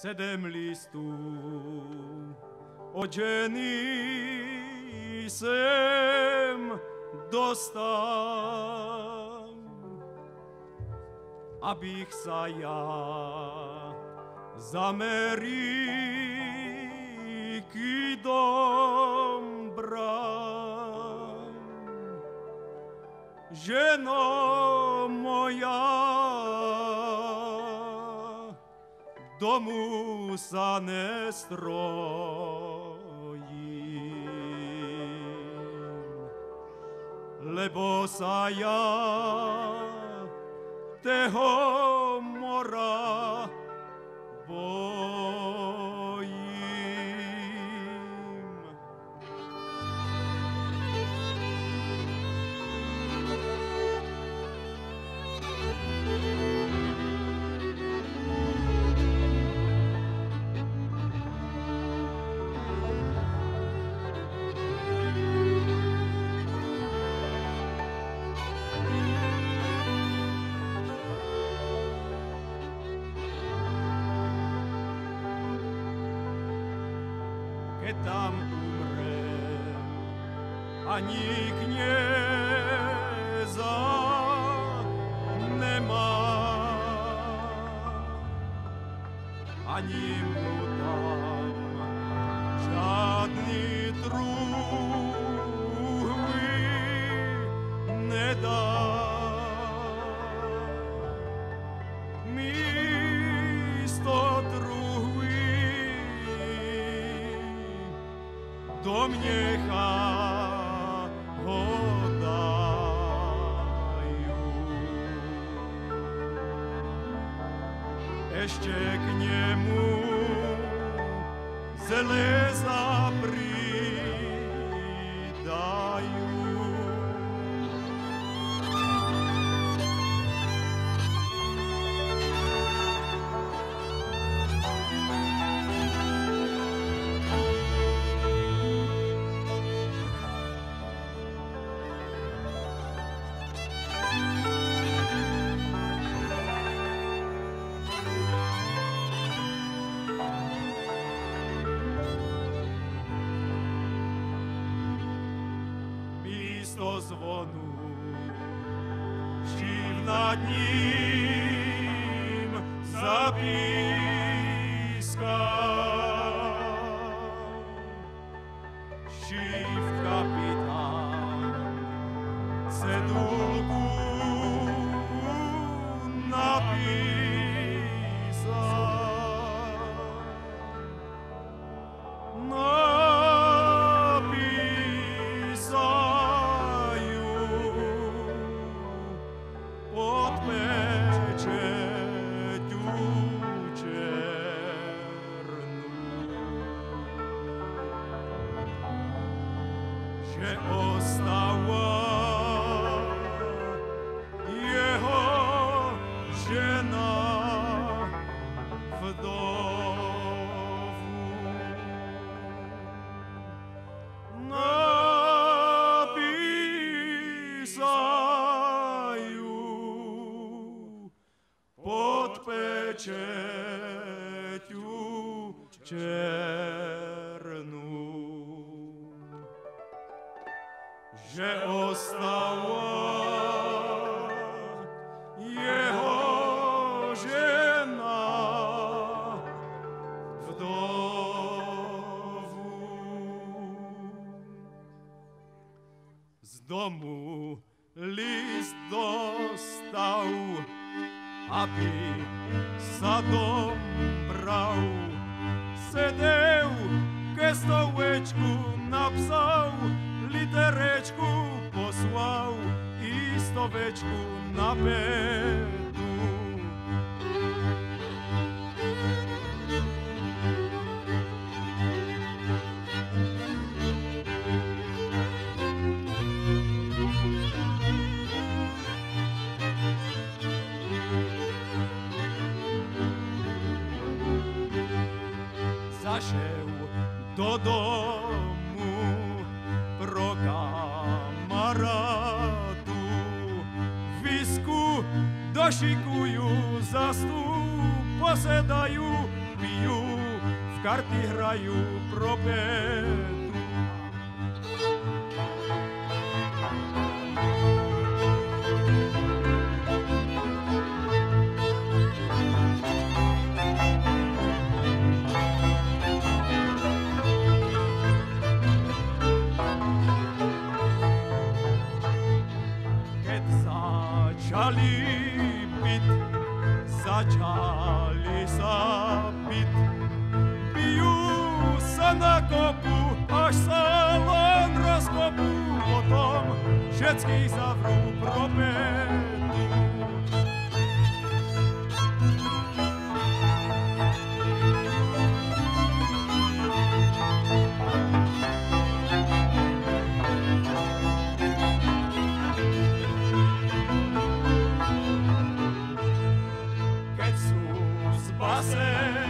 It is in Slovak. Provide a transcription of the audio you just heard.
7 listů od ženy jsem dostal, abych sa ja z Ameriky dom bral. Ženo moja, domu sa nestrojím, lebo sa ja teho mora bojím. Keď tam umrem, ani knieza nemá, ani mu tam žádný druhý nedá. Místo do mnecha ho dajú. Ešte k nemu železa pridajú. Místo zvonu šív nad ním zapískal. Šív kapitán cedulku napísal. Pod pečeťu černu, že ostala jeho žena vdovu. Pod pečeťu černu, že ostala jeho žena vdovu. Z domu list dostal, aby sa dom bral. Sedev ke stolečku napsal, literečku poslal i stovečku na bedu. Zašel do domu pro kamarádu, visku došikujú za stůl, posedajú pijú, v karty hrajú pro Petru. Začali sa byť, bijú sa na kopu, až sa len rozkopú, potom všetkých zavrú pro Petru. Keď sú z basé